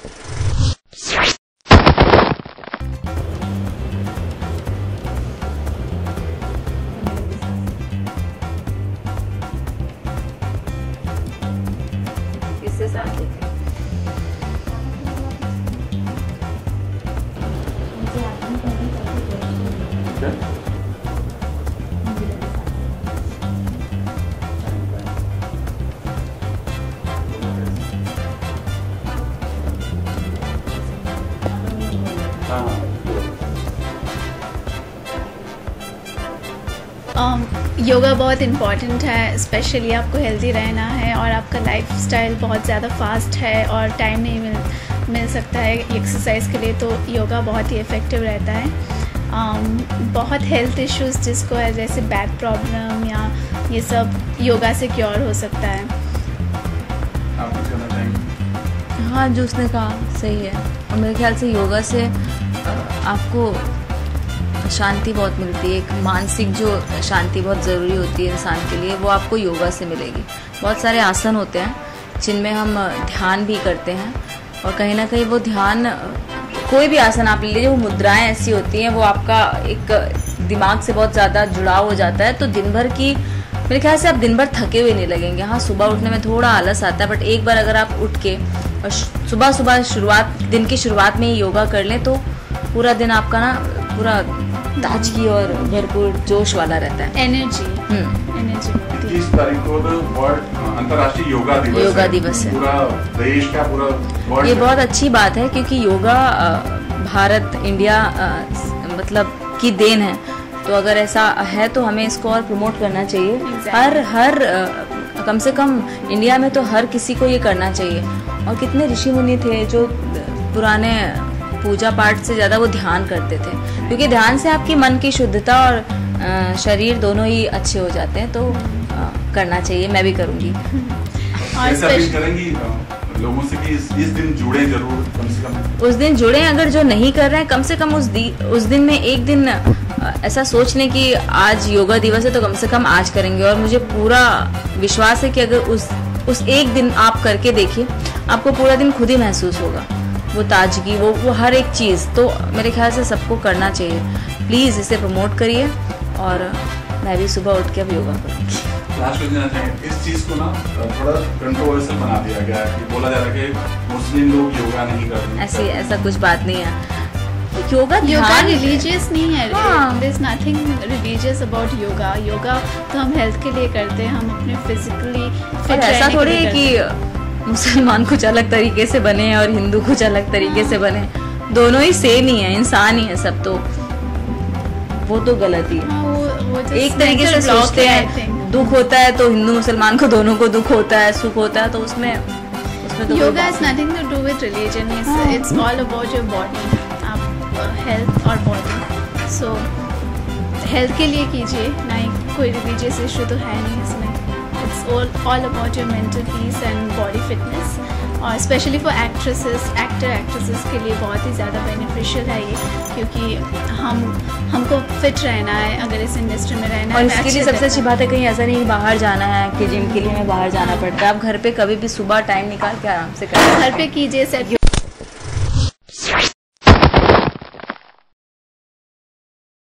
इससे साथ देखें। योगा बहुत इम्पॉर्टेंट है, स्पेशली आपको हेल्दी रहना है और आपका लाइफस्टाइल बहुत ज़्यादा फास्ट है और टाइम नहीं मिल सकता है एक्सरसाइज के लिए, तो योगा बहुत ही इफ़ेक्टिव रहता है। बहुत हेल्थ इश्यूज़ जिसको है जैसे बैक प्रॉब्लम या ये सब योगा से क्योर हो सकता है। आप कुछ कहना चाहेंगे? हाँ, जो उसने कहा सही है और मेरे ख्याल से योगा से आपको शांति बहुत मिलती है। एक मानसिक जो शांति बहुत ज़रूरी होती है इंसान के लिए, वो आपको योगा से मिलेगी। बहुत सारे आसन होते हैं जिनमें हम ध्यान भी करते हैं और कहीं ना कहीं वो ध्यान, कोई भी आसन आप ले लीजिए, वो मुद्राएं ऐसी होती हैं, वो आपका एक दिमाग से बहुत ज़्यादा जुड़ाव हो जाता है। तो दिन भर की, मेरे ख्याल से आप दिन भर थके हुए नहीं लगेंगे। हाँ, सुबह उठने में थोड़ा आलस आता है, बट एक बार अगर आप उठ के और सुबह सुबह दिन की शुरुआत में ही योगा कर लें तो पूरा दिन आपका ना पूरा ताजगी और भरपूर जोश वाला रहता है। एनर्जी 21 तारीख को तो वर्ल्ड अंतर्राष्ट्रीय योगा दिवस है। पूरा देश का पूरा वर्ल्ड, ये बहुत अच्छी बात है क्योंकि योगा भारत, इंडिया मतलब की देन है। तो अगर ऐसा है तो हमें इसको और प्रमोट करना चाहिए। हर कम से कम इंडिया में तो हर किसी को ये करना चाहिए। और कितने ऋषि मुनि थे जो पुराने पूजा पाठ से ज़्यादा वो ध्यान करते थे, क्योंकि ध्यान से आपकी मन की शुद्धता और शरीर दोनों ही अच्छे हो जाते हैं। तो करना चाहिए, मैं भी करूँगी। और करेंगी लोगों से कि इस दिन जुड़े जरूर, कम से कम उस दिन जुड़े। अगर जो नहीं कर रहे हैं, कम से कम उस दिन में एक दिन ऐसा सोच लें कि आज योगा दिवस है तो कम से कम आज करेंगे। और मुझे पूरा विश्वास है कि अगर उस एक दिन आप करके देखिए, आपको पूरा दिन खुद ही महसूस होगा वो ताजगी, वो हर एक चीज़। तो मेरे ख्याल से सबको करना चाहिए। प्लीज़ इसे प्रमोट करिए और मैं भी सुबह उठ के अब योगा करूँगी। लास्ट में इस चीज़ को ना थोड़ा कंट्रोवर्शियल बना दिया गया है कि बोला जा रहा है कि मुस्लिम लोग योगा नहीं करते। ऐसा कुछ बात नहीं है। योगा रिलीजियस नहीं है। There's nothing religious about yoga. Yoga तो हम हेल्थ के लिए करते हैं, हम अपने फिजिकली फिट। ऐसा थोड़ी है कि मुसलमान कुछ अलग तरीके से बने और हिंदू कुछ अलग तरीके से बने। दोनों ही सेम ही है, इंसान ही है सब। तो वो तो गलत ही है। वो एक तरीके से सोचते हैं, दुख होता है तो हिंदू मुसलमान को दोनों को दुख होता है, सुख होता है, तो उसमें तो yoga is nothing to do with religion. It's all about your body, आप हेल्थ और बॉडी। सो हेल्थ के लिए कीजिए, ना ही कोई रिलीजियस इशू तो है नहीं इसमें। It's all about your mental peace and body fitness, और स्पेशली फॉर एक्ट्रेसेस के लिए बहुत ही ज़्यादा बेनिफिशियल है ये, क्योंकि हमको फिट रहना है अगर इस इंडस्ट्री में रहना है। और इसके लिए सबसे अच्छी बात है, कहीं ऐसा नहीं बाहर जाना है कि जिम के लिए हमें बाहर जाना पड़ता है। आप घर पे कभी भी सुबह टाइम निकाल के आराम से करें, घर पे कीजिए।